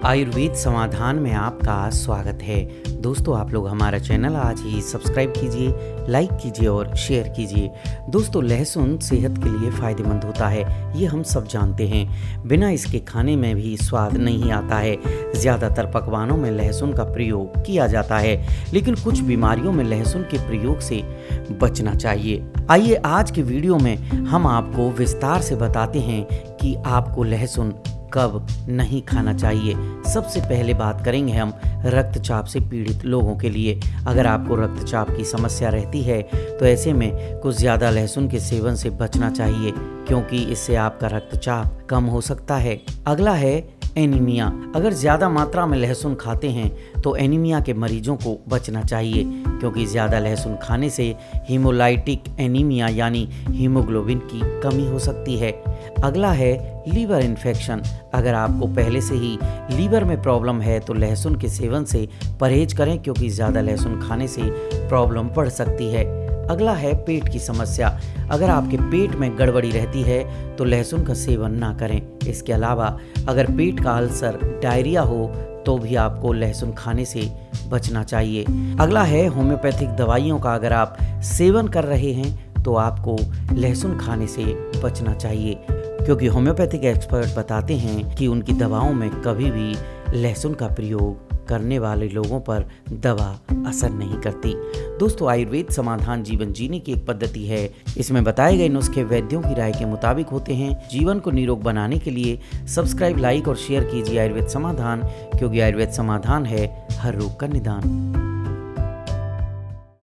आयुर्वेद समाधान में आपका स्वागत है। दोस्तों, आप लोग हमारा चैनल आज ही सब्सक्राइब कीजिए, लाइक कीजिए और शेयर कीजिए। दोस्तों, लहसुन सेहत के लिए फ़ायदेमंद होता है, ये हम सब जानते हैं। बिना इसके खाने में भी स्वाद नहीं आता है। ज़्यादातर पकवानों में लहसुन का प्रयोग किया जाता है, लेकिन कुछ बीमारियों में लहसुन के प्रयोग से बचना चाहिए। आइए आज के वीडियो में हम आपको विस्तार से बताते हैं कि आपको लहसुन कब नहीं खाना चाहिए। सबसे पहले बात करेंगे हम रक्तचाप से पीड़ित लोगों के लिए। अगर आपको रक्तचाप की समस्या रहती है तो ऐसे में कुछ ज़्यादा लहसुन के सेवन से बचना चाहिए, क्योंकि इससे आपका रक्तचाप कम हो सकता है। अगला है एनीमिया। अगर ज़्यादा मात्रा में लहसुन खाते हैं तो एनीमिया के मरीजों को बचना चाहिए, क्योंकि ज़्यादा लहसुन खाने से हीमोलाइटिक एनीमिया यानी हीमोग्लोबिन की कमी हो सकती है। अगला है लीवर इन्फेक्शन। अगर आपको पहले से ही लीवर में प्रॉब्लम है तो लहसुन के सेवन से परहेज करें, क्योंकि ज़्यादा लहसुन खाने से प्रॉब्लम बढ़ सकती है। अगला है पेट की समस्या। अगर आपके पेट में गड़बड़ी रहती है तो लहसुन का सेवन ना करें। इसके अलावा अगर पेट का अल्सर, डायरिया हो तो भी आपको लहसुन खाने से बचना चाहिए। अगला है होम्योपैथिक दवाइयों का। अगर आप सेवन कर रहे हैं तो आपको लहसुन खाने से बचना चाहिए, क्योंकि होम्योपैथिक एक्सपर्ट बताते हैं कि उनकी दवाओं में कभी भी लहसुन का प्रयोग करने वाले लोगों पर दवा असर नहीं करती। दोस्तों, आयुर्वेद समाधान जीवन जीने की एक पद्धति है। इसमें बताए गए नुस्खे वैद्यों की राय के मुताबिक होते हैं। जीवन को निरोग बनाने के लिए सब्सक्राइब, लाइक और शेयर कीजिए आयुर्वेद समाधान, क्योंकि आयुर्वेद समाधान है हर रोग का निदान।